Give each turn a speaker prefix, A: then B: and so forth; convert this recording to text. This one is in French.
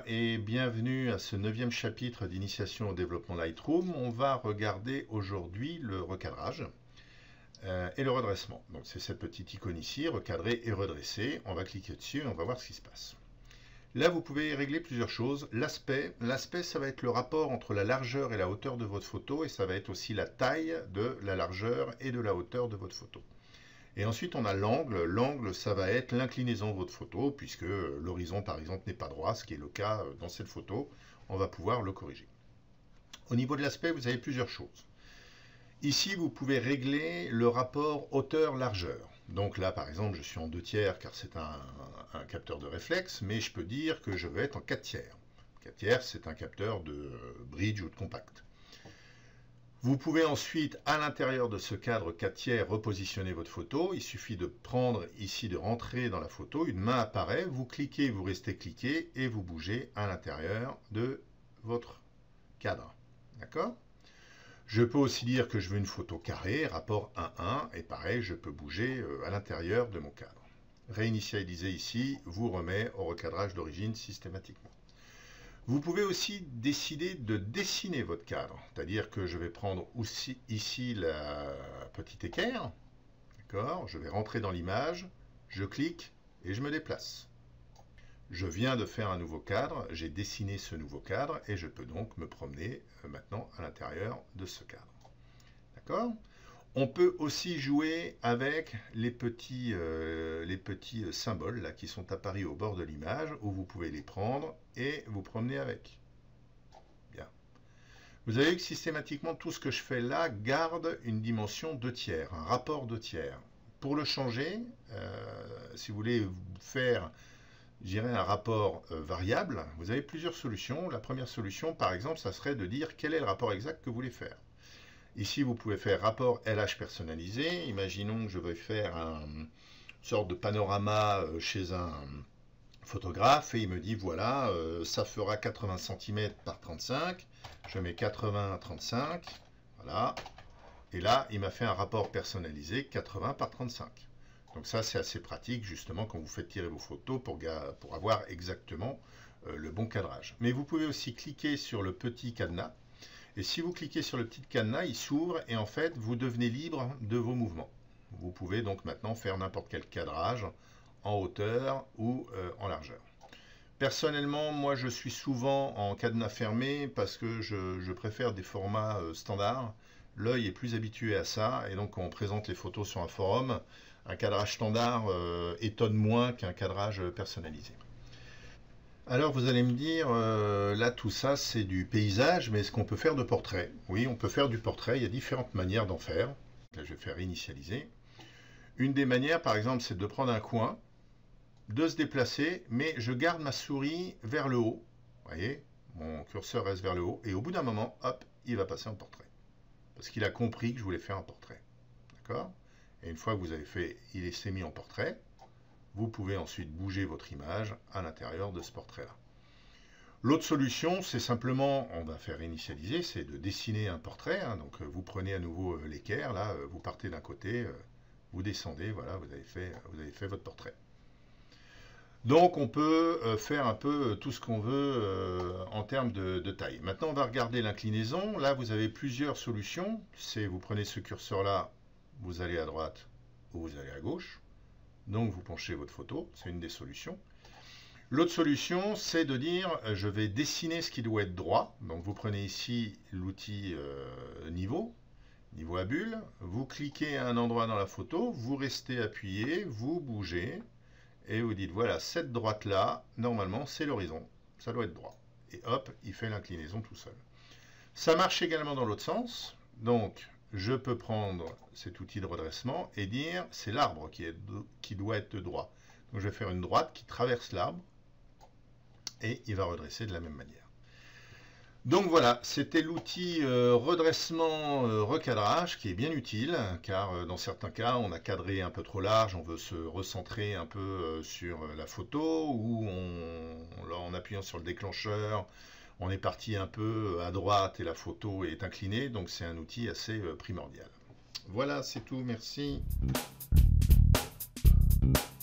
A: et bienvenue à ce 9e chapitre d'initiation au développement Lightroom. On va regarder aujourd'hui le recadrage et le redressement. Donc c'est cette petite icône ici, recadrer et redresser. On va cliquer dessus et on va voir ce qui se passe. Là, vous pouvez régler plusieurs choses. L'aspect, ça va être le rapport entre la largeur et la hauteur de votre photo, et ça va être aussi la taille de la largeur et de la hauteur de votre photo. Et ensuite, on a l'angle. L'angle, ça va être l'inclinaison de votre photo, puisque l'horizon, par exemple, n'est pas droit, ce qui est le cas dans cette photo. On va pouvoir le corriger. Au niveau de l'aspect, vous avez plusieurs choses. Ici, vous pouvez régler le rapport hauteur-largeur. Donc là, par exemple, je suis en 2/3 car c'est un capteur de réflexe, mais je peux dire que je veux être en 4/3. 4/3, c'est un capteur de bridge ou de compact. Vous pouvez ensuite, à l'intérieur de ce cadre 4/3, repositionner votre photo. Il suffit de prendre ici, de rentrer dans la photo. Une main apparaît, vous cliquez, vous restez cliqué et vous bougez à l'intérieur de votre cadre. D'accord ? Je peux aussi dire que je veux une photo carrée, rapport 1:1, et pareil, je peux bouger à l'intérieur de mon cadre. Réinitialiser ici vous remet au recadrage d'origine systématiquement. Vous pouvez aussi décider de dessiner votre cadre, c'est-à-dire que je vais prendre aussi ici la petite équerre, d'accord, je vais rentrer dans l'image, je clique et je me déplace. Je viens de faire un nouveau cadre, j'ai dessiné ce nouveau cadre et je peux donc me promener maintenant à l'intérieur de ce cadre. D'accord ? On peut aussi jouer avec les petits symboles là, qui sont apparus au bord de l'image, où vous pouvez les prendre et vous promener avec. Bien. Vous avez vu que systématiquement, tout ce que je fais là garde une dimension 2/3, un rapport 2/3. Pour le changer, si vous voulez faire un rapport variable, vous avez plusieurs solutions. La première solution, par exemple, ça serait de dire quel est le rapport exact que vous voulez faire. Ici, vous pouvez faire rapport LH personnalisé. Imaginons que je vais faire une sorte de panorama chez un photographe et il me dit, voilà, ça fera 80 cm par 35. Je mets 80 à 35. Voilà. Et là, il m'a fait un rapport personnalisé 80 par 35. Donc ça, c'est assez pratique, justement, quand vous faites tirer vos photos pour avoir exactement le bon cadrage. Mais vous pouvez aussi cliquer sur le petit cadenas. Et si vous cliquez sur le petit cadenas, il s'ouvre et en fait, vous devenez libre de vos mouvements. Vous pouvez donc maintenant faire n'importe quel cadrage en hauteur ou en largeur. Personnellement, moi, je suis souvent en cadenas fermé parce que je préfère des formats standards. L'œil est plus habitué à ça et donc quand on présente les photos sur un forum, un cadrage standard étonne moins qu'un cadrage personnalisé. Alors vous allez me dire, là tout ça c'est du paysage, mais est-ce qu'on peut faire de portrait? Oui, on peut faire du portrait, il y a différentes manières d'en faire. Là je vais faire initialiser. Une des manières par exemple c'est de prendre un coin, de se déplacer, mais je garde ma souris vers le haut. Vous voyez, mon curseur reste vers le haut, et au bout d'un moment, hop, il va passer en portrait. Parce qu'il a compris que je voulais faire un portrait. D'accord? Et une fois que vous avez fait, il s'est mis en portrait, vous pouvez ensuite bouger votre image à l'intérieur de ce portrait-là. L'autre solution, c'est simplement, on va faire initialiser, c'est de dessiner un portrait. Hein, donc vous prenez à nouveau l'équerre, là, vous partez d'un côté, vous descendez, voilà, vous avez fait votre portrait. Donc on peut faire un peu tout ce qu'on veut en termes de taille. Maintenant, on va regarder l'inclinaison. Là, vous avez plusieurs solutions. C'est vous prenez ce curseur-là, vous allez à droite ou vous allez à gauche. Donc vous penchez votre photo, c'est une des solutions. L'autre solution, c'est de dire je vais dessiner ce qui doit être droit. Donc vous prenez ici l'outil niveau à bulle. Vous cliquez à un endroit dans la photo, vous restez appuyé, vous bougez. Et vous dites, voilà, cette droite-là, normalement, c'est l'horizon. Ça doit être droit. Et hop, il fait l'inclinaison tout seul. Ça marche également dans l'autre sens. Donc, je peux prendre cet outil de redressement et dire, c'est l'arbre qui doit être droit. Donc, je vais faire une droite qui traverse l'arbre et il va redresser de la même manière. Donc voilà, c'était l'outil redressement recadrage qui est bien utile car dans certains cas on a cadré un peu trop large, on veut se recentrer un peu sur la photo ou en appuyant sur le déclencheur on est parti un peu à droite et la photo est inclinée, donc c'est un outil assez primordial. Voilà, c'est tout, merci.